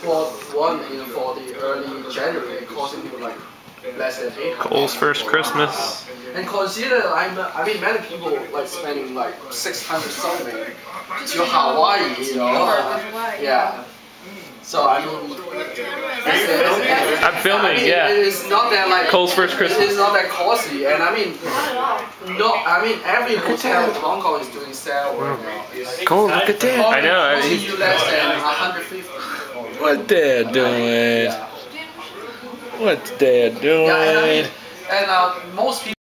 bought one for the early January, it costing you like less than 800. Cole's first Christmas. And consider, I mean, many people like spending like 600 something to Hawaii, you know. Yeah. So I mean, I'm filming. Yeah. It's not that like Cole's first Christmas. It's not that costly, and I mean, every hotel in Hong Kong is doing sale right now. Cole, look at that. I know. Costing you less than 150. What Dad doing? Yeah. What's Dad doing? Yeah, and most people.